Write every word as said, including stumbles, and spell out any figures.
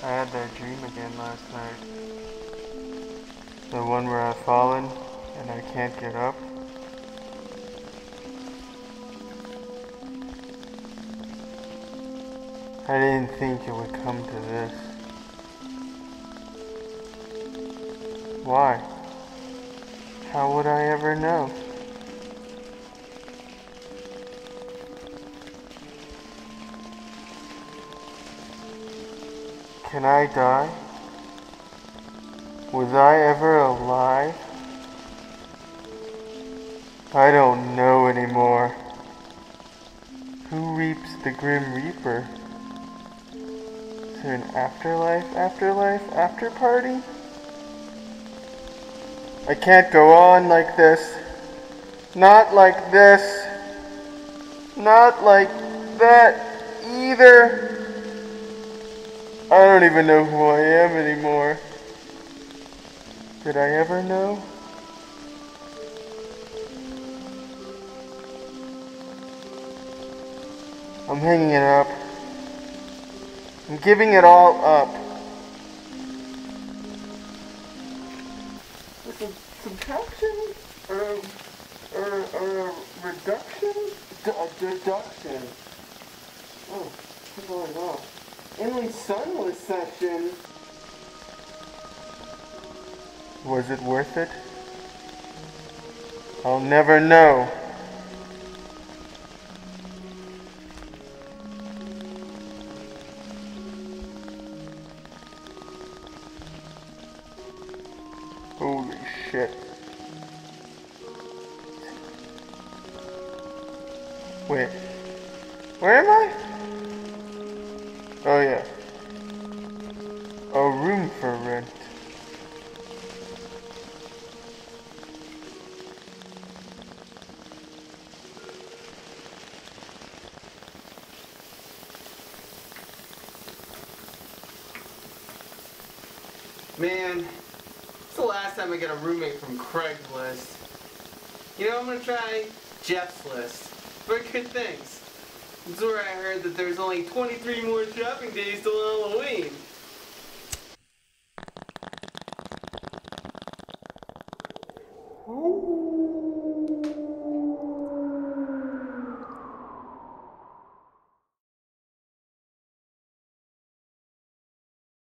I had that dream again last night. The one where I've fallen and I can't get up. I didn't think it would come to this. Why? How would I ever know? Can I die? Was I ever alive? I don't know anymore. Who reaps the Grim Reaper? Is there an afterlife, afterlife, after party? I can't go on like this. Not like this. Not like that either. I don't even know who I am anymore. Did I ever know? I'm hanging it up. I'm giving it all up. Sub subtraction? Or, or, or reduction? D deduction. Oh, what's going on? Emily Sunless session. Was it worth it? I'll never know. Holy shit. Wait. Where am I? Oh yeah. A room for rent. Man, it's the last time I get a roommate from Craigslist. You know, I'm gonna try Jeff's List for good things. It's where I heard that there's only twenty-three more shopping days till Halloween.